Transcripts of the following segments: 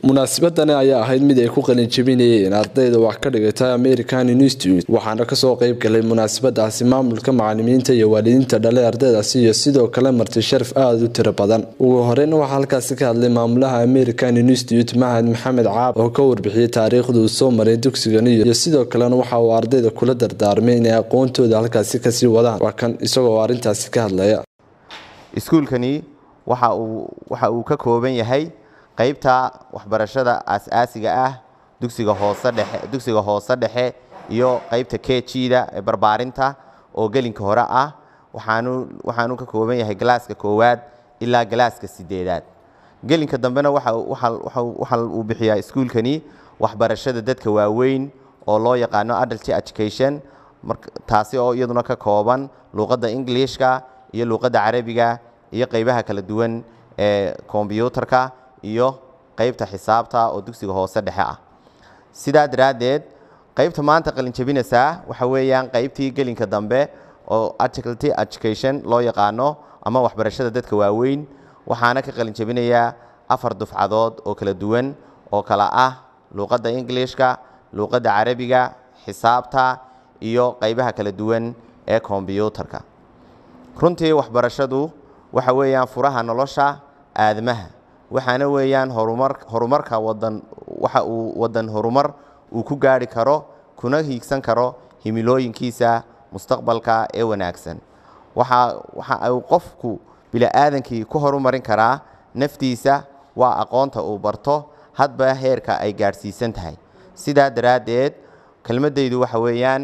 munaasibadani ayaa ahayd mid ay ku qalin jabinayeen ardayda wax ka dhigata American Institute waxaana ka soo qayb galay munaasibadaasi maamulka macallimiinta iyo waalidiinta dhalay ardaydaasi iyo sidoo kale marti sharaf aad u tiro badan ugu horeyn waxa halkaas ka hadlay maamulaha American Institute Maxamed Caab oo ka warbixiyay taariikhda uu soo maray dugsigan iyo sidoo kale waxa uu ardayda kula dardaarmay inay aqoontooda halkaas ka sii wadaan waa kan isagoo arintaasi ka hadlaya iskuulkani waxa uu ka kooban yahay qaybta waxbarashada asaasiga ah dugsiga hoose dhexe iyo qaybta KG-da ee barbaarinta oo gelinka hore ah waxaanu ka kooban yahay galaaska koowaad ilaa galaaska 8aad gelinka dambena waxa uu bixiyaa iskuulkani waxbarashada dadka waaweyn oo loo yaqaano adult education taasi oo iyaduna ka kooban luqadda Englishka iyo luqadda Carabiga iyo qaybaha kala duwan ee computerka iyo qaybta xisaabta oo dugsiga hoose dhexe ah sidaa daraadeed qaybta maanta qalin jabinaysa waxa weeyaan qaybtii gelinka dambe oo adult education loo yaqaano ama waxbarashada dadka waaweyn waxaana ka qalin jabinaya 4 dufcadood oo kala duwan oo kala ah luqadda Englishka luqadda Carabiga xisaabta iyo qaybaha kala duwan ee computerka runtii waxbarashadu waxa weeyaan furaha nolosha aadamaha waxaana weeyaan horumarka wadan horumar uu ku gaari karo kuna hiigsan karo himilooyinkiisa mustaqbalka ee wanaagsan waxa uu qofku bila aadankii ku horumarin karaa naftiisa waa aqoonta uu barto hadba heerka ay gaarsiisan tahay sidaa daraadeed kelmadaydu waxa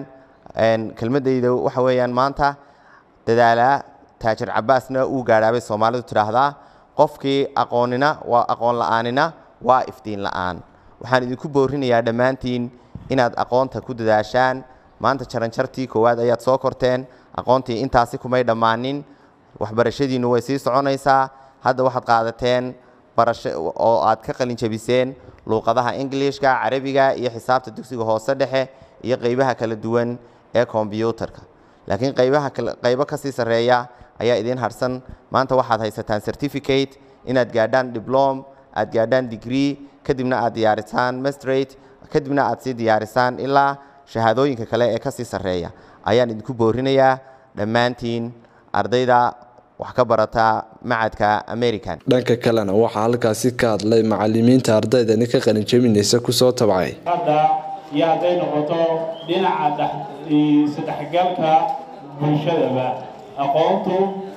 weeyaan maanta dadaala taajir Cabbaasna uu gaaraabay Soomaalidu tiraahdaa qofkii aqoonina waa aqoon la'aanina waa iftiin la'aan waxaan idinku boorinayaa dhamaantiin inaad aqoonta ku dadaashaan maanta jaranjartii koowaad ayaad soo korteen aqoontii intaasi kumay dhamaanin waxbarashadiinu way sii soconaysaa hadda waxaad qaadateen barasho oo aad ka qalin jabiseen luqadaha Englishka Carabiga iyo xisaabta dugsiga hoose dhexe iyo qaybaha kala duwan ee computerka laakiin qaybo ka sii sareeya ayaa idin harsan maanta waxaad haysataan certificate inaad gaadhaan diploma aad gaadhaan degree kadibna aad diyaarisaan masterate kadibna aad sii diyaarisaan ilaa shahaadooyinka kale ee ka sii sareeya ayaan idinku boorinayaa dhammaantiin ardayda wax ka barata Machadka American dhanka kalena waxa halkaasi ka hadlay macallimiinta ardaydani ka qalin jabinaysa ku soo tabcay hadda yaday noqoto dhinaca saddexgalka bulshada aqoontu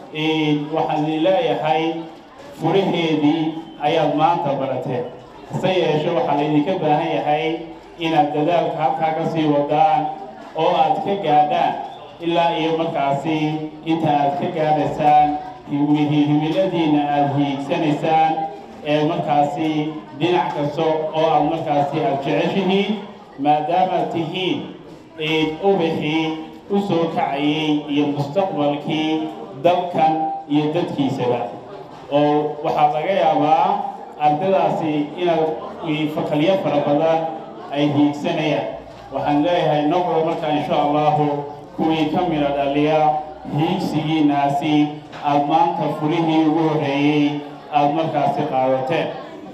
waxaan leeyahay furaheedii ayaad maanta barateen sayeesho waxa la idinka baahan yahay inaad dadaalka halkaa ka sii wadaan oo aad ka gaadhaan ilaa iyo markaasi inta aad ka gaadhaysaan himiladiina aad hiigsanaysaan ee markaasi dhinac kasta oo aad markaasi aad jeceshihiin maadaama tihiin ubixii u soo kacayay iyo mustaqbalkii dalkan iyo dadkiisaba oo waxa laga yaabaa ardaydaasi inaad fakalyo fara badan ay hiigsanayaan waxaan leeyahay noqdo marka insha Allah kuwii ka mira dhaliya hiigsigiinaasi aad maanta furihii ugu horeeyay aad markaasi qaadateen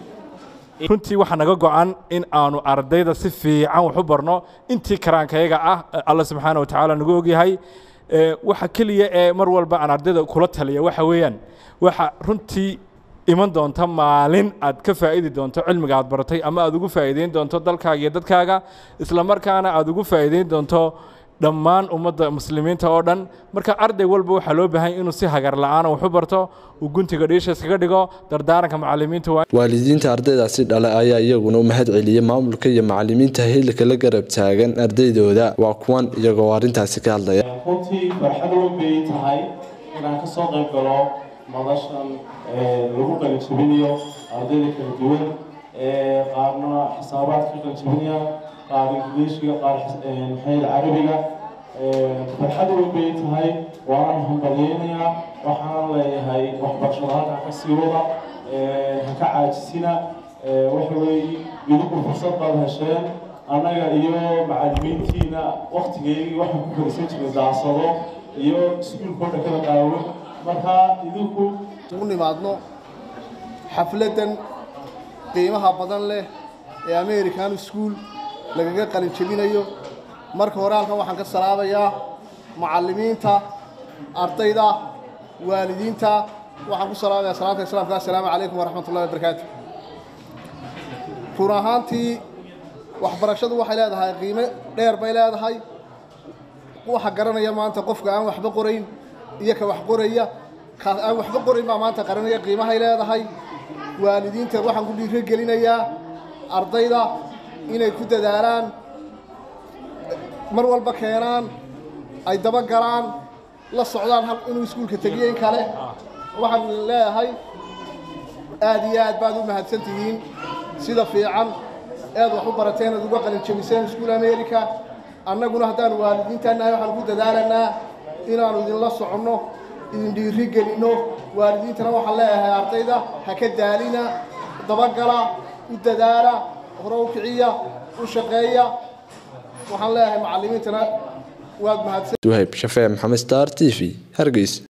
runtii waxa naga go'an in aanu ardayda si fiican wax u barno intii karaankayaga ah Allah subhanahu wa ta'ala nagu ogyahay waxa kaliya ee mar walba aan ardayda kula taliya waxa weeyaan waxa runtii iman doonta maalin aad ka faa'iidi doonto cilmiga aad baratay ama aad ugu faa'iideyn doonto dalkaaga iyo dadkaaga isla markaana aad ugu faa'iideyn doonto dhammaan ummadda muslimiinta oo dhan marka arday walba waxa loo baahan inuu si hagar la'aan wax u barto uu guntiga dhiisha iskaga dhigo dardaaranka macallimiinta waalidiinta ardaydaasi dhalay ayaa iyaguna u mahad celiyay maamulka iyo macallimiinta heelka la garab taagan ardaydooda waa kuwan iyagoo arintaasi ka hadlaya runtii farxad weyn bay tahay inaan ka soo qayb galo madashan lagu qalin jabinayo ardayda kala duwan qaarna xisaabaadka qalin jabinaya qaar Englishka qaar Carabiga farxad weyn bay tahay waan hambalyeynaya waxaan leeyahay waxbarashada halka ka sii wada ha ka caajisina waxa weeye idinku fursad baad hesheen anaga iyo macallimiintiina waqtigeedii waxaan ku fariisan jiray daasado iyo iskuulkooda kala qaawan marka idinku u nimaadno xafladan qiimaha badan leh ee American School lagaga qalin jabinayo marka hore halkan waxaan ka salaabayaa macallimiinta ardayda waalidiinta waxaan ku salaabayaa salaanta islaamka assalaamu calaykum waraxmatullaahi wabarakaatuh furahaantii waxbarashadu waxay leedahay qiime dheer bay leedahay waxa garanaya maanta qofka aan waxba qorayn iyo ka wax qoraya ka aan waxba qorayn ma maanta qaranaya qiimaha ay leedahay waalidiinta waxaan ku dhiirigelinayaa ardayda inay ku dadaalaan mar walba keenaan ay daba galaan la socdaan hal inuu iskuulka tagiyo kale waxaan leeyahay aad iyo aad baad u mahadsantihiin sida fiican aad wax u barateen aad uga qalin jabiseen iskuul America annaguna haddaan waalidiintaanahay waxaan ku dadaalanaa inaanu idinla soconno idin dhiirigelino waalidiintana waxaan leeyahay ardayda ha ka daalina dabagala u dadaala hore u kiciya u shaqeeya waxaan leeyahay macallimiintana waad mahadsan Suhayb Shafee Maxamed Star TV Hargeysa